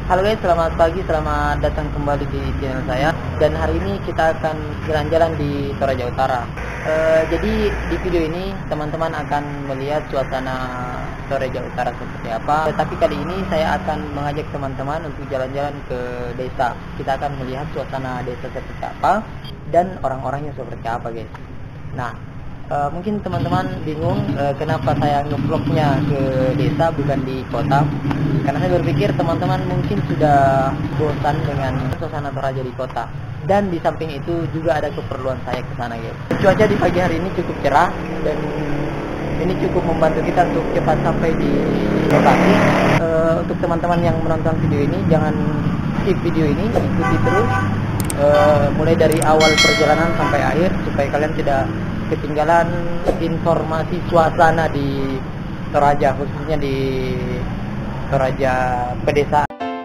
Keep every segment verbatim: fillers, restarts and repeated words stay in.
Halo guys, selamat pagi, selamat datang kembali di channel saya. Dan hari ini kita akan jalan-jalan di Toraja Utara. e, Jadi di video ini teman-teman akan melihat suasana Toraja Utara seperti apa. Tetapi kali ini saya akan mengajak teman-teman untuk jalan-jalan ke desa. Kita akan melihat suasana desa seperti apa dan orang-orangnya seperti apa guys. Nah, Uh, mungkin teman-teman bingung uh, kenapa saya ngevlognya ke desa bukan di kota. Karena saya berpikir teman-teman mungkin sudah bosan dengan suasana Toraja di kota. Dan di samping itu juga ada keperluan saya ke sana guys. Cuaca di pagi hari ini cukup cerah dan ini cukup membantu kita untuk cepat sampai di lokasi. Uh, untuk teman-teman yang menonton video ini, jangan skip video ini, ikuti terus uh, mulai dari awal perjalanan sampai akhir supaya kalian tidak ketinggalan informasi suasana di Toraja, khususnya di Toraja pedesaan.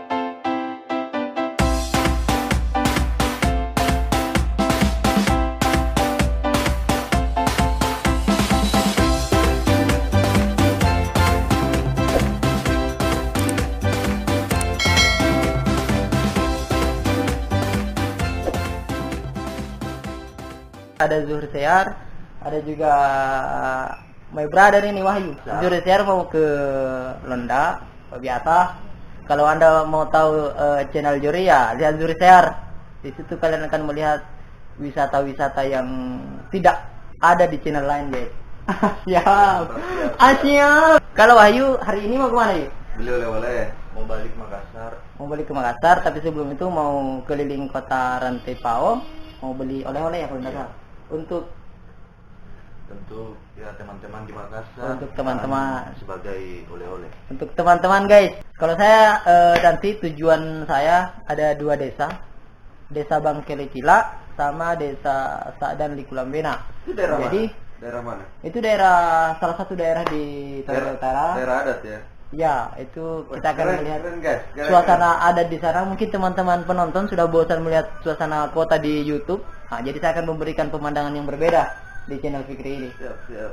Ada Zuhur Sear, ada juga my brother ini Wahyu. Zuhur Sear mau ke Londa, biasa. Kalau Anda mau tahu uh, channel Juri ya, lihat Zuhur Sear. Di situ kalian akan melihat wisata-wisata yang tidak ada di channel lain, guys. Siap. Ah, siap. Kalau Wahyu hari ini mau kemana, yuk? Beli oleh-oleh, mau balik ke Makassar. Mau balik ke Makassar, tapi sebelum itu mau keliling kota Rantai Pao, mau beli oleh-oleh ya kalau tidak salah. Untuk tentu ya teman-teman di Makassar, untuk teman-teman sebagai oleh-oleh. Untuk teman-teman guys, kalau saya e, nanti tujuan saya ada dua desa, Desa Bangkelecila sama Desa Sa'dan Likulambena. Itu daerah Jadi mana? Daerah mana? Itu daerah salah satu daerah di Toraja Utara. Daerah adat ya. Ya, itu kita akan keren, melihat keren, guys. Keren, suasana keren. adat di sana. Mungkin teman-teman penonton sudah bosan melihat suasana kota di YouTube. Nah, jadi saya akan memberikan pemandangan yang berbeda di channel Fikri ini. Siap, siap.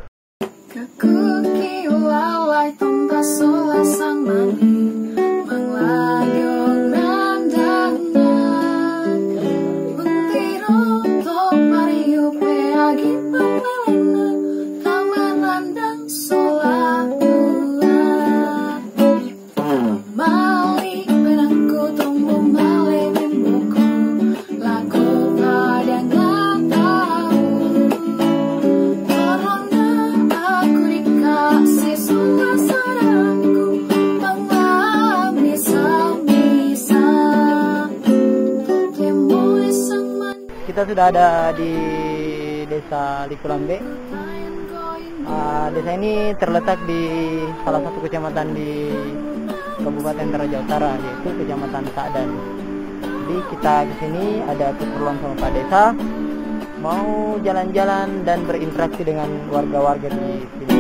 Kita sudah ada di Desa Likulambe. Uh, desa ini terletak di salah satu kecamatan di Kabupaten Toraja Utara, yaitu Kecamatan Sa'dan. Jadi kita ke sini ada keperluan sama Pak Desa, mau jalan-jalan dan berinteraksi dengan warga-warga di sini.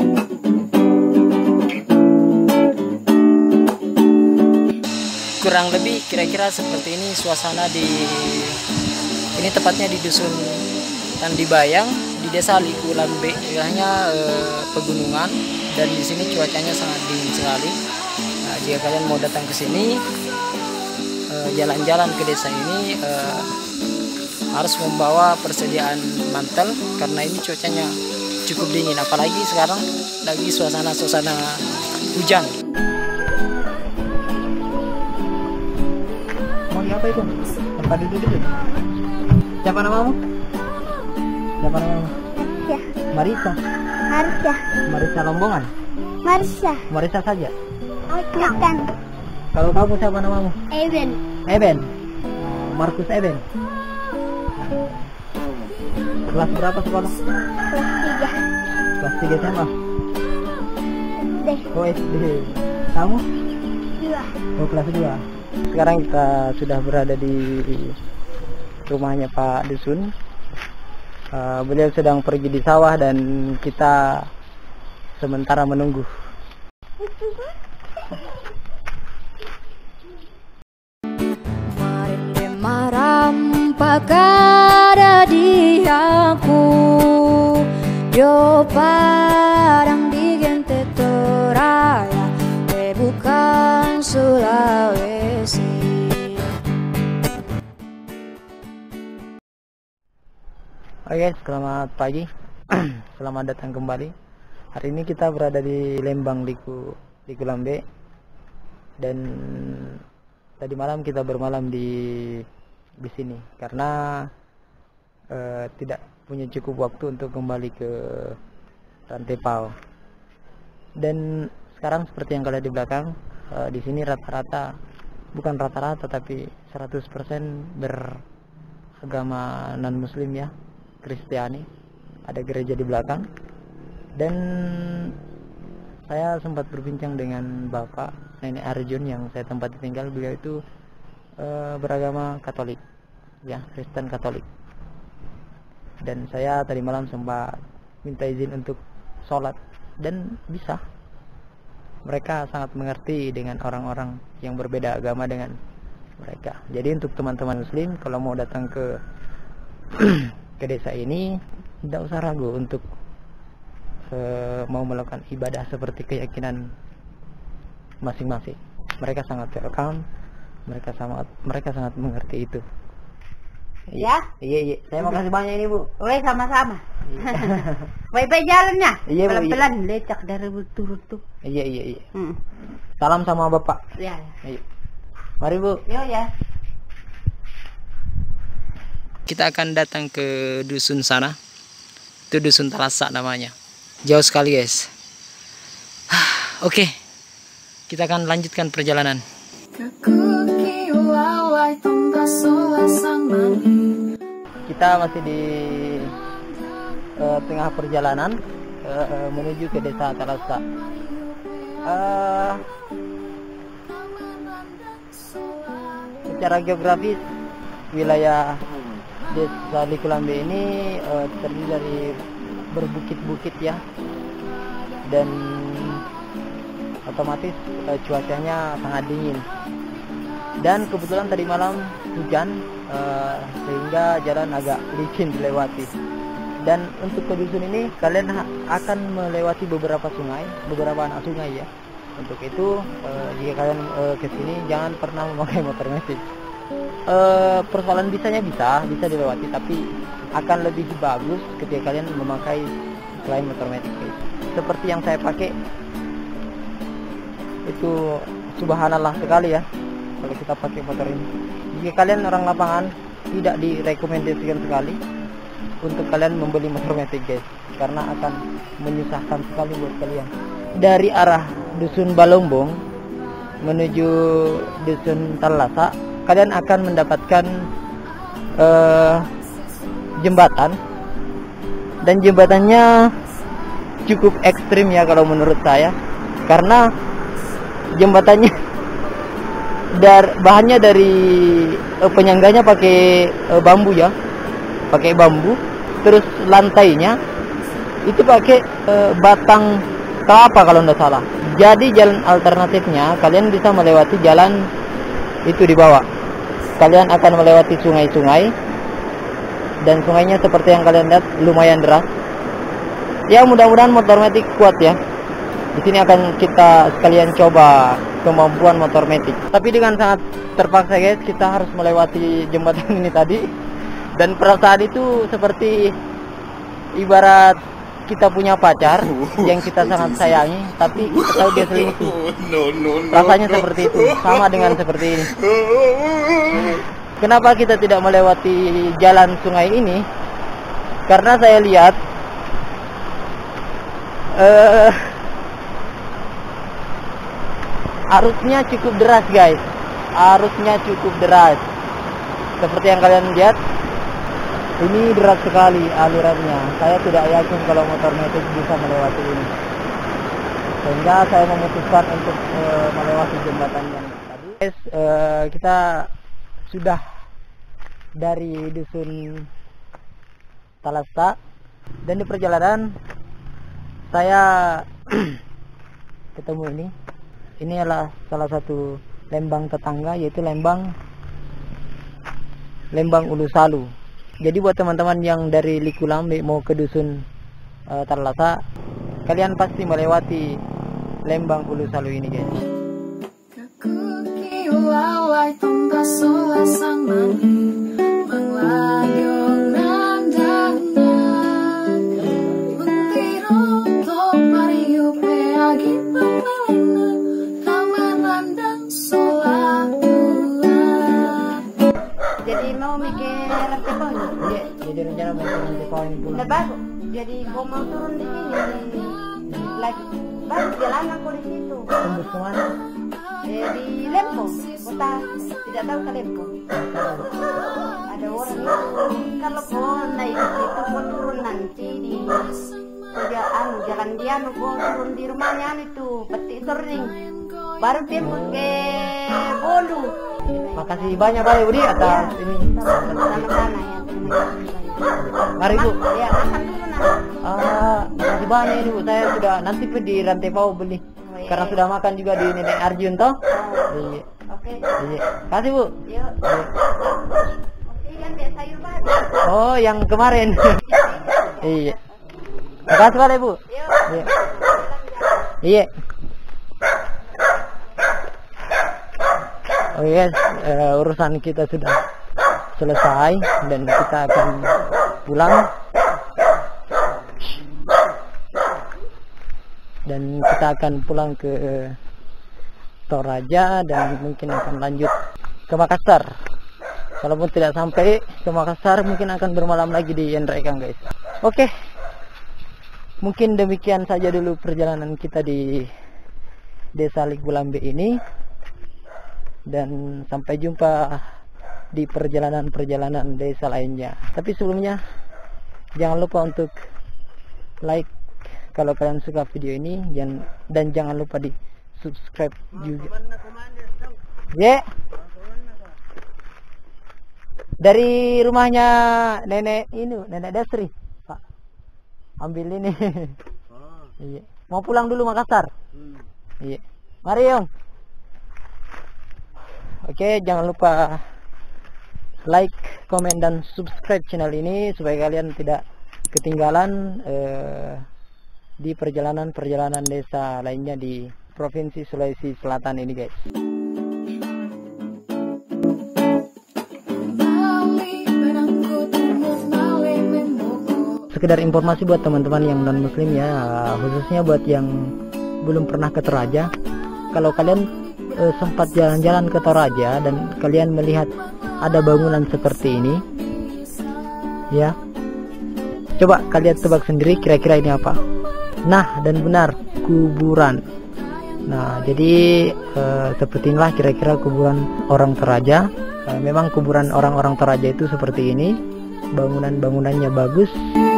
Kurang lebih kira-kira seperti ini suasana di ini, tepatnya di dusun Tandibayang di Desa Likulambe, wilayahnya eh, pegunungan, dan di sini cuacanya sangat dingin sekali. Nah, jika kalian mau datang ke sini jalan-jalan eh, ke desa ini eh, harus membawa persediaan mantel karena ini cuacanya cukup dingin, apalagi sekarang lagi suasana-suasana hujan. Mau apa itu? Tempat duduk itu? Siapa namamu? Siapa namamu? Ya. Marisa. Marisa. Marisa Lombongan. Marisa. Marisa saja. Bukan. Kalau kamu siapa namamu? Eben. Eben. Oh, Markus Eben. Kelas berapa sekolah? Kelas tiga. Kelas tiga S M A. D. Oh, S D. Kamu? Dua. Oh, kelas dua. Sekarang kita sudah berada di rumahnya Pak Dusun. Uh, beliau sedang pergi di sawah dan kita sementara menunggu. Maram pakada di aku yo parang di gente Toraya bukan Sulawesi. Oke, selamat pagi. Selamat datang kembali. Hari ini kita berada di Lembang Liku, Liku Lambe. Dan tadi malam kita bermalam di di sini karena eh, tidak punya cukup waktu untuk kembali ke Rantepao. Dan sekarang seperti yang kalian di belakang, eh, di sini rata-rata, bukan rata-rata tapi seratus persen beragama non-muslim ya, Kristiani. Ada gereja di belakang. Dan saya sempat berbincang dengan Bapak Nenek Arjun yang saya tempati tinggal. Beliau itu e, beragama Katolik ya, Kristen Katolik. Dan saya tadi malam sempat minta izin untuk sholat, dan bisa. Mereka sangat mengerti dengan orang-orang yang berbeda agama dengan mereka. Jadi untuk teman-teman muslim, kalau mau datang ke ke desa ini, tidak usah ragu untuk uh, mau melakukan ibadah seperti keyakinan masing-masing. Mereka sangat welcome, mereka sangat mereka sangat mengerti itu. Ya? Iya, iya. Saya mau kasih banyak ini, Bu. Woi, sama-sama. Baik-baik jalannya. Iya, Bu. Pelan-pelan lecak dari turut tuh. Iya, iya, iya. Hmm. Salam sama Bapak. Ya. Ayo. Mari, Bu. Yo ya. Kita akan datang ke dusun sana. Itu dusun Talasa namanya. Jauh sekali, guys. Oke. Kita akan lanjutkan perjalanan. Kita masih di uh, tengah perjalanan uh, menuju ke desa Talasa. Uh, secara geografis, wilayah Desa Liku Lambe ini uh, terdiri dari berbukit-bukit ya, dan otomatis uh, cuacanya sangat dingin. Dan kebetulan tadi malam hujan, uh, sehingga jalan agak licin dilewati. Dan untuk ke dusun ini kalian akan melewati beberapa sungai, beberapa anak sungai ya. Untuk itu uh, jika kalian uh, ke sini jangan pernah memakai motor metik. Uh, persoalan bisanya bisa bisa dilewati, tapi akan lebih bagus ketika kalian memakai selain motor metik, guys. Seperti yang saya pakai itu, subhanallah sekali ya kalau kita pakai motor ini. Jika kalian orang lapangan, tidak direkomendasikan sekali untuk kalian membeli motor metik, guys, karena akan menyusahkan sekali buat kalian. Dari arah dusun Balombong menuju dusun Talasa, kalian akan mendapatkan uh, jembatan, dan jembatannya cukup ekstrim ya kalau menurut saya, karena jembatannya dar bahannya dari uh, penyangganya pakai uh, bambu ya, pakai bambu, terus lantainya itu pakai uh, batang kelapa kalau tidak salah. Jadi jalan alternatifnya kalian bisa melewati jalan itu di bawah. Kalian akan melewati sungai-sungai, dan sungainya seperti yang kalian lihat lumayan deras. Ya, mudah-mudahan motor metik kuat ya. Di sini akan kita sekalian coba kemampuan motor metik. Tapi dengan sangat terpaksa, guys, kita harus melewati jembatan ini tadi. Dan perasaan itu seperti ibarat kita punya pacar yang kita sangat sayangi, tapi kita tahu dia selingkuh. Rasanya seperti itu, sama dengan seperti ini. Kenapa kita tidak melewati jalan sungai ini? Karena saya lihat uh, arusnya cukup deras, guys. Arusnya cukup deras. Seperti yang kalian lihat, ini deras sekali alirannya. Saya tidak yakin kalau motor metik bisa melewati ini, sehingga saya memutuskan untuk uh, melewati jembatan yang tadi. Guys, uh, kita sudah dari dusun Talasa, dan di perjalanan saya ketemu ini. Ini adalah salah satu lembang tetangga, yaitu lembang Lembang Ulu Salu. Jadi buat teman-teman yang dari Liku Lambe mau ke dusun uh, Talasa, kalian pasti melewati Lembang Ulu Salu ini, guys. mau mikir rantai pohon. Iya, jadi rencana mau ke rantai pohon pulang. Udah bagus. Jadi kau mau turun di sini. Lagi bagus jalan aku di situ. Tembus kemana? Eh, di Lempo, kota tidak tahu ke Lempo. Ada orang itu kalau kau naik itu kau turun nanti di kerja anu jalan dia anu kau turun di rumahnya anu itu petik sering baru tembus ke Bolu. Makasih banyak Pak Budi atas ini. Sama-sama ya. Mari Bu. Ya, makan dulu nah. Ah, makasih banyak ini Bu. Saya sudah nanti pergi di rantai pohon beli. Karena sudah makan juga di Nenek Arjun toh. Iya. Oke. Iya. Kasih Bu. Yuk. Oke, kan dia sayur baru. Oh, yang kemarin. Iya. Makasih Pak Bu. Yuk. Iya. Iya. Oh yes, uh, urusan kita sudah selesai dan kita akan pulang. Dan kita akan pulang ke Toraja dan mungkin akan lanjut ke Makassar. Kalaupun tidak sampai ke Makassar, mungkin akan bermalam lagi di Yenrekang guys. Oke, mungkin demikian saja dulu perjalanan kita di Desa Likulambe ini. Dan sampai jumpa di perjalanan-perjalanan desa lainnya. Tapi sebelumnya jangan lupa untuk like kalau kalian suka video ini, dan, dan jangan lupa di subscribe juga. Ya. Yeah. Dari rumahnya nenek ini, nenek Desri, Pak. Ambil ini. Iya. Mau pulang dulu Makassar. Iya. Mari Om. Oke, jangan lupa like, komen, dan subscribe channel ini supaya kalian tidak ketinggalan eh, di perjalanan-perjalanan desa lainnya di Provinsi Sulawesi Selatan ini guys. Sekedar informasi buat teman-teman yang non muslim ya, khususnya buat yang belum pernah ke Toraja. Kalau kalian eh, sempat jalan-jalan ke Toraja dan kalian melihat ada bangunan seperti ini ya, coba kalian tebak sendiri kira-kira ini apa. Nah, dan benar, kuburan. Nah, jadi eh, seperti inilah kira-kira kuburan orang Toraja. eh, Memang kuburan orang-orang Toraja itu seperti ini, bangunan-bangunannya bagus.